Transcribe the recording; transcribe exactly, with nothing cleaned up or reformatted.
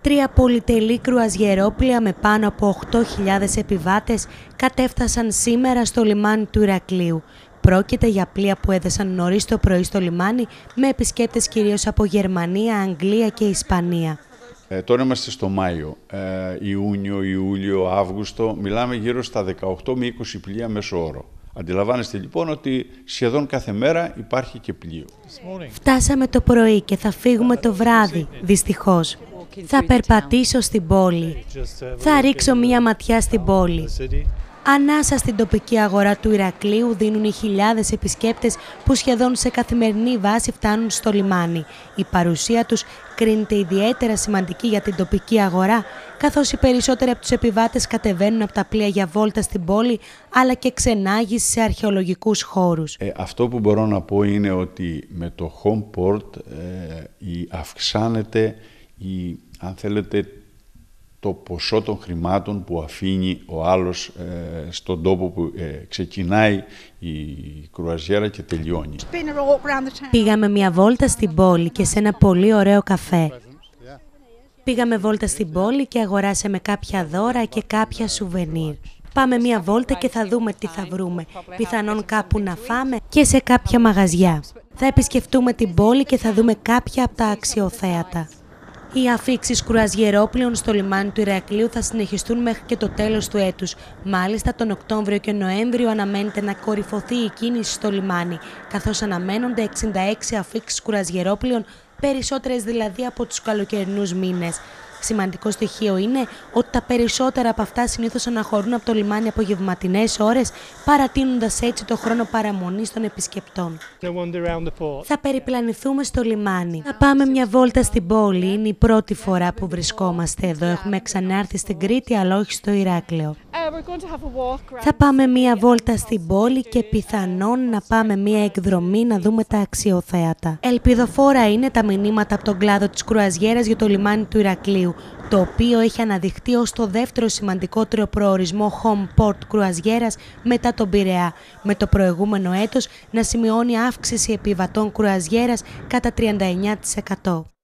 Τρία πολυτελή κρουαζιερόπλοια με πάνω από οκτώ χιλιάδες επιβάτες κατέφτασαν σήμερα στο λιμάνι του Ηρακλείου. Πρόκειται για πλοία που έδεσαν νωρίς το πρωί στο λιμάνι με επισκέπτες κυρίως από Γερμανία, Αγγλία και Ισπανία. Ε, τώρα είμαστε στο Μάιο, ε, Ιούνιο, Ιούλιο, Αύγουστο. Μιλάμε γύρω στα δεκαοκτώ με είκοσι πλοία μέσο όρο. Αντιλαμβάνεστε λοιπόν ότι σχεδόν κάθε μέρα υπάρχει και πλοίο. Φτάσαμε το πρωί και θα φύγουμε το βράδυ, δυστυχώς. Θα περπατήσω στην πόλη. Θα ρίξω μία ματιά στην πόλη. Ανάσα στην τοπική αγορά του Ηρακλείου δίνουν οι χιλιάδες επισκέπτες που σχεδόν σε καθημερινή βάση φτάνουν στο λιμάνι. Η παρουσία τους κρίνεται ιδιαίτερα σημαντική για την τοπική αγορά, καθώς οι περισσότεροι από τους επιβάτες κατεβαίνουν από τα πλοία για βόλτα στην πόλη, αλλά και ξενάγηση σε αρχαιολογικούς χώρους. Ε, αυτό που μπορώ να πω είναι ότι με το home port ε, η, αυξάνεται, η, αν θέλετε, το ποσό των χρημάτων που αφήνει ο άλλος ε, στον τόπο που ε, ξεκινάει η κρουαζιέρα και τελειώνει. Πήγαμε μια βόλτα στην πόλη και σε ένα πολύ ωραίο καφέ. Πήγαμε βόλτα στην πόλη και αγοράσαμε κάποια δώρα και κάποια σουβενίρ. Πάμε μια βόλτα και θα δούμε τι θα βρούμε. Πιθανόν κάπου να φάμε και σε κάποια μαγαζιά. Θα επισκεφτούμε την πόλη και θα δούμε κάποια από τα αξιοθέατα. Οι αφίξεις κρουαζιερόπλοων στο λιμάνι του Ηρακλείου θα συνεχιστούν μέχρι και το τέλος του έτους. Μάλιστα, τον Οκτώβριο και Νοέμβριο αναμένεται να κορυφωθεί η κίνηση στο λιμάνι, καθώς αναμένονται εξήντα έξι αφίξεις κρουαζιερόπλοων, περισσότερες δηλαδή από τους καλοκαιρινούς μήνες. Σημαντικό στοιχείο είναι ότι τα περισσότερα από αυτά συνήθως αναχωρούν από το λιμάνι απογευματινές ώρες, παρατείνοντας έτσι το χρόνο παραμονής των επισκεπτών. Θα περιπλανηθούμε στο λιμάνι. Θα πάμε μια βόλτα στην πόλη. Είναι η πρώτη φορά που βρισκόμαστε εδώ. Έχουμε ξανάρθει στην Κρήτη, αλλά όχι στο Ηράκλειο. Θα πάμε μια βόλτα στην πόλη και πιθανόν να πάμε μια εκδρομή να δούμε τα αξιοθέατα. Ελπιδοφόρα είναι τα μηνύματα από τον κλάδο της κρουαζιέρας για το λιμάνι του Ηρακλείου, το οποίο έχει αναδειχθεί ως το δεύτερο σημαντικότερο προορισμό home port κρουαζιέρας μετά τον Πειραιά, με το προηγούμενο έτος να σημειώνει αύξηση επιβατών κρουαζιέρας κατά τριάντα εννέα τοις εκατό.